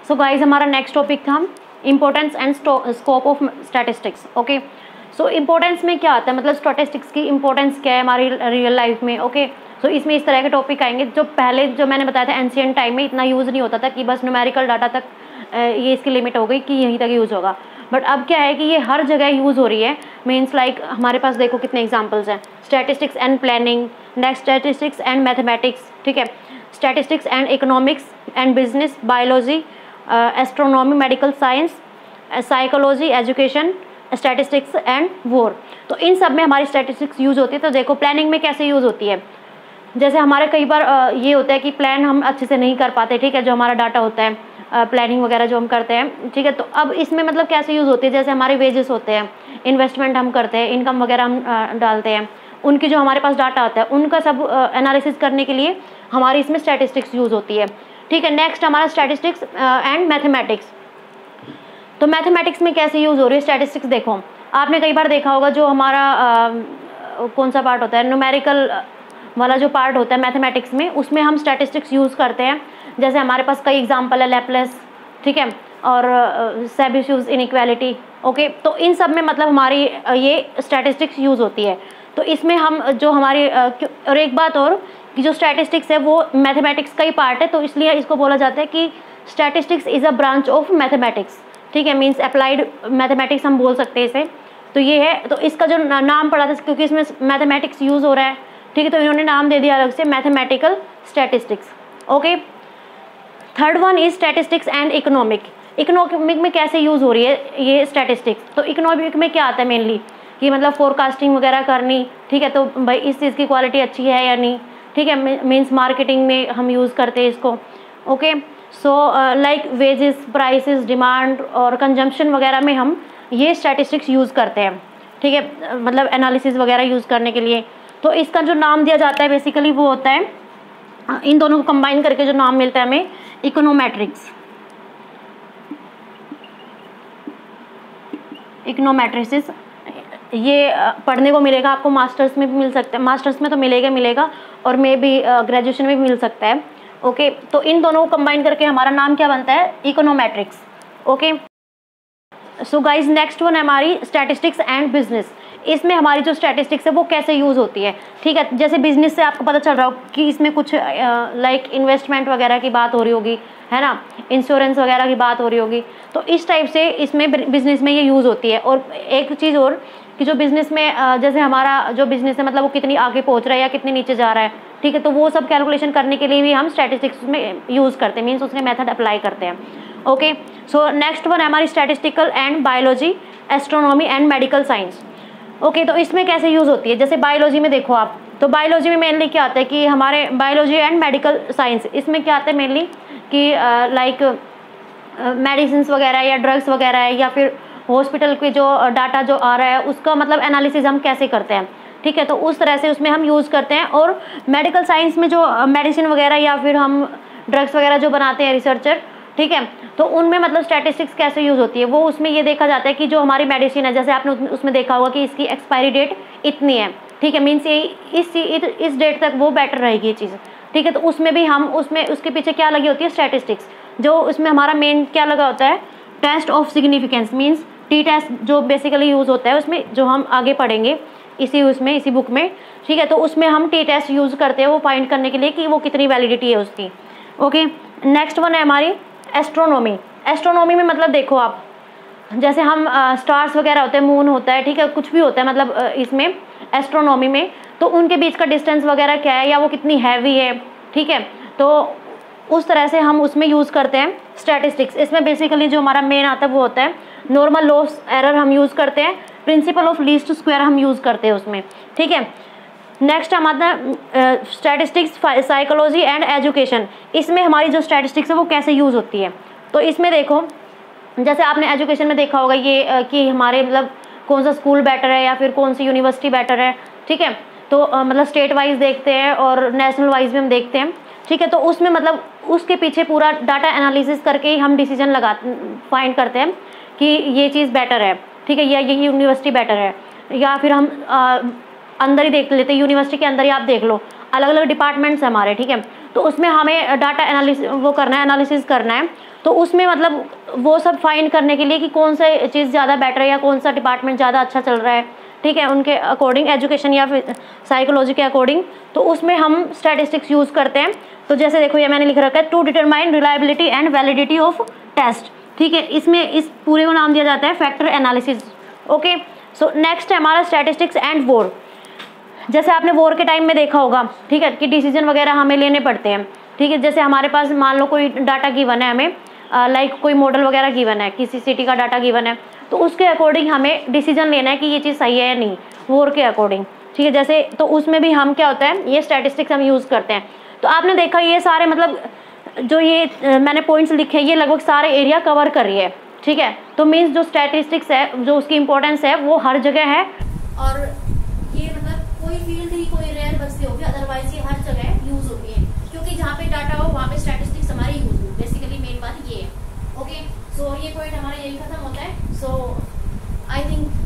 सो guys हमारा next topic था importance and scope of statistics. Okay, so importance में क्या आता है, मतलब स्टैटिस्टिक्स की इम्पोर्टेंस क्या है हमारी रियल लाइफ में। ओके, सो इसमें इस तरह के टॉपिक आएंगे जो पहले जो मैंने बताया था एंशियंट टाइम में इतना यूज़ नहीं होता था कि बस न्यूमेरिकल डाटा तक ये इसकी लिमिट हो गई कि यहीं तक यूज़ होगा। बट अब क्या है कि ये हर जगह यूज़ हो रही है। मीन्स लाइक हमारे पास देखो कितने एग्जाम्पल्स हैं, statistics and planning, next statistics and mathematics, ठीक है, statistics and economics and business, biology, astronomy, medical science, psychology, education, statistics and war. तो इन सब में हमारी स्टैटिस्टिक्स यूज़ होती है। तो देखो प्लानिंग में कैसे यूज़ होती है, जैसे हमारे कई बार ये होता है कि प्लान हम अच्छे से नहीं कर पाते, ठीक है, जो हमारा डाटा होता है प्लानिंग वगैरह जो हम करते हैं, ठीक है। तो अब इसमें मतलब कैसे यूज़ होती है, जैसे हमारे वेजेस होते हैं, इन्वेस्टमेंट हम करते हैं, इनकम वगैरह हम डालते हैं, उनकी जो हमारे पास डाटा होता है उनका सब एनालिसिस करने के लिए हमारी इसमें स्टैटिस्टिक्स यूज़ होती है, ठीक है। नेक्स्ट हमारा स्टैटिस्टिक्स एंड मैथमेटिक्स। तो मैथमेटिक्स में कैसे यूज़ हो रही है स्टैटिस्टिक्स, देखो आपने कई बार देखा होगा जो हमारा कौन सा पार्ट होता है, न्यूमेरिकल वाला जो पार्ट होता है मैथमेटिक्स में, उसमें हम स्टैटिस्टिक्स यूज़ करते हैं। जैसे हमारे पास कई एग्जांपल है, लैप्लेस, ठीक है, और सेबिशूज इनइक्वालिटी। ओके, तो इन सब में मतलब हमारी ये स्टैटिस्टिक्स यूज़ होती है। तो इसमें हम जो हमारी और एक बात और कि जो स्टैटिस्टिक्स है वो मैथमेटिक्स का ही पार्ट है, तो इसलिए इसको बोला जाता है कि statistics is a branch of mathematics, ठीक है, मीन्स अप्लाइड मैथमेटिक्स हम बोल सकते हैं इसे। तो ये है, तो इसका जो नाम पड़ा था क्योंकि इसमें मैथमेटिक्स यूज़ हो रहा है, ठीक है, तो इन्होंने नाम दे दिया अलग से mathematical statistics. Okay, third one is statistics and economic. Economic में कैसे यूज़ हो रही है ये स्टैटिस्टिक्स, तो इकोनॉमिक में क्या आता है मेनली कि मतलब फोरकास्टिंग वगैरह करनी, ठीक है, तो भाई इस चीज़ की क्वालिटी अच्छी है या नहीं, ठीक है, मीन्स मार्केटिंग में हम यूज़ करते हैं इसको। Okay, so like wages, prices, demand और कंजम्पशन वगैरह में हम ये स्टैटिस्टिक्स यूज़ करते हैं, ठीक है, मतलब एनालिसिस वगैरह यूज़ करने के लिए। तो इसका जो नाम दिया जाता है बेसिकली वो होता है, इन दोनों को कंबाइन करके जो नाम मिलता है हमें, इकोनोमेट्रिक्स। इकोनोमेट्रिक्स ये पढ़ने को मिलेगा आपको, मास्टर्स में भी मिल सकता है, मास्टर्स में तो मिलेगा और मे भी ग्रेजुएशन में भी मिल सकता है। ओके, तो इन दोनों को कंबाइन करके हमारा नाम क्या बनता है, econometrics. Okay, so guys next one है हमारी स्टैटिस्टिक्स एंड बिजनेस। इसमें हमारी जो स्टैटिस्टिक्स है वो कैसे यूज़ होती है, ठीक है, जैसे बिजनेस से आपको पता चल रहा हो कि इसमें कुछ लाइक इन्वेस्टमेंट वगैरह की बात हो रही होगी, है ना, इंश्योरेंस वगैरह की बात हो रही होगी, तो इस टाइप से इसमें बिजनेस में ये यूज़ होती है। और एक चीज़ और कि जो बिजनेस में जैसे हमारा जो बिजनेस है मतलब वो कितनी आगे पहुंच रहा है या कितनी नीचे जा रहा है, ठीक है, तो वो सब कैलकुलेशन करने के लिए भी हम स्टैटिस्टिक्स में यूज़ करते हैं, मीन्स उसके मेथड अप्लाई करते हैं। ओके, सो नेक्स्ट वन है हमारी statistical and biology, astronomy and medical science. Okay, तो इसमें कैसे यूज़ होती है, जैसे बायोलॉजी में देखो आप, तो बायोलॉजी में मेनली क्या आता है कि हमारे बायोलॉजी एंड मेडिकल साइंस, इसमें क्या आता है मेनली कि लाइक मेडिसिन वगैरह या ड्रग्स वगैरह है या फिर हॉस्पिटल के जो डाटा जो आ रहा है उसका मतलब एनालिसिस हम कैसे करते हैं, ठीक है, तो उस तरह से उसमें हम यूज़ करते हैं। और मेडिकल साइंस में जो मेडिसिन वगैरह या फिर हम ड्रग्स वगैरह जो बनाते हैं रिसर्चर, ठीक है, तो उनमें मतलब स्टैटिस्टिक्स कैसे यूज़ होती है, वो उसमें ये देखा जाता है कि जो हमारी मेडिसिन है, जैसे आपने उसमें देखा होगा कि इसकी एक्सपायरी डेट इतनी है, ठीक है, मीन्स ये इस डेट तक वो बेटर रहेगी ये चीज़, ठीक है, तो उसमें भी हम उसमें उसके पीछे क्या लगी होती है स्टैटिस्टिक्स। जो उसमें हमारा मेन क्या लगा होता है, test of significance, means T test जो बेसिकली यूज़ होता है उसमें, जो हम आगे पढ़ेंगे इसी बुक में, ठीक है, तो उसमें हम टी टेस्ट यूज़ करते हैं वो फाइंड करने के लिए कि वो कितनी वैलिडिटी है उसकी। ओके, नेक्स्ट वन है हमारी एस्ट्रोनॉमी। एस्ट्रोनॉमी में मतलब देखो आप, जैसे हम स्टार्स वगैरह होते हैं, मून होता है, ठीक है, कुछ भी होता है मतलब इसमें एस्ट्रोनॉमी में, तो उनके बीच का डिस्टेंस वगैरह क्या है या वो कितनी हैवी है, ठीक है, तो उस तरह से हम उसमें यूज़ करते हैं स्टैटिस्टिक्स। इसमें बेसिकली जो हमारा मेन आता है वो होता है नॉर्मल लॉस एरर हम यूज़ करते हैं, प्रिंसिपल ऑफ लीस्ट स्क्वायर हम यूज़ करते हैं उसमें, ठीक है। नेक्स्ट हमारा स्टैटिस्टिक्स, साइकोलॉजी एंड एजुकेशन। इसमें हमारी जो स्टैटिस्टिक्स है वो कैसे यूज़ होती है, तो इसमें देखो जैसे आपने एजुकेशन में देखा होगा ये कि हमारे मतलब कौन सा स्कूल बेटर है या फिर कौन सी यूनिवर्सिटी बेटर है, ठीक है, तो मतलब स्टेट वाइज देखते हैं और नेशनल वाइज भी हम देखते हैं, ठीक है, तो उसमें मतलब उसके पीछे पूरा डाटा एनालिसिस करके ही हम डिसीजन फाइंड करते हैं कि ये चीज़ बेटर है, ठीक है, या ये यूनिवर्सिटी बेटर है, या फिर हम अंदर ही देख लेते हैं, यूनिवर्सिटी के अंदर ही आप देख लो, अलग अलग डिपार्टमेंट्स हैं हमारे, ठीक है। तो उसमें हमें डाटा एनालिसिस वो करना है, एनालिसिस करना है। तो उसमें मतलब वो सब फाइंड करने के लिए कि कौन सा चीज़ ज़्यादा बेटर है या कौन सा डिपार्टमेंट ज़्यादा अच्छा चल रहा है, ठीक है, उनके अकॉर्डिंग, एजुकेशन या फिर साइकोलॉजी के अकॉर्डिंग। तो उसमें हम स्टैटिस्टिक्स यूज़ करते हैं। तो जैसे देखो ये मैंने लिख रखा है, to determine reliability and validity of test, ठीक है। इसमें इस पूरे को नाम दिया जाता है factor analysis. Okay, so next है हमारा स्टैटिस्टिक्स एंड वॉर। जैसे आपने वॉर के टाइम में देखा होगा, ठीक है, कि डिसीजन वगैरह हमें लेने पड़ते हैं, ठीक है। जैसे हमारे पास मान लो कोई डाटा गिवन है हमें, लाइक कोई मॉडल वगैरह गिवन है, किसी सिटी का डाटा गिवन है, तो उसके अकॉर्डिंग हमें डिसीजन लेना है कि ये चीज़ सही है या नहीं, वॉर के अकॉर्डिंग, ठीक है। जैसे तो उसमें भी हम क्या होता है, ये स्टैटिस्टिक्स हम यूज़ करते हैं। तो आपने देखा ये सारे मतलब जो ये मैंने पॉइंट्स लिखे हैं, ये लगभग सारे एरिया कवर कर रही है, ठीक है। तो मीन्स जो स्टैटिस्टिक्स है, जो उसकी इंपॉर्टेंस है वो हर जगह है, और ये मतलब कोई फील्ड ही कोई रेयर बचती होगी, अदरवाइज ये हर जगह यूज होती है, क्योंकि जहाँ पे डाटा हो वहाँ पे स्टैटिस्टिक्स हमारी यूज हो। बेसिकली मेन बात ये है। ओके, सो ये पॉइंट हमारा यही खत्म होता है। सो आई थिंक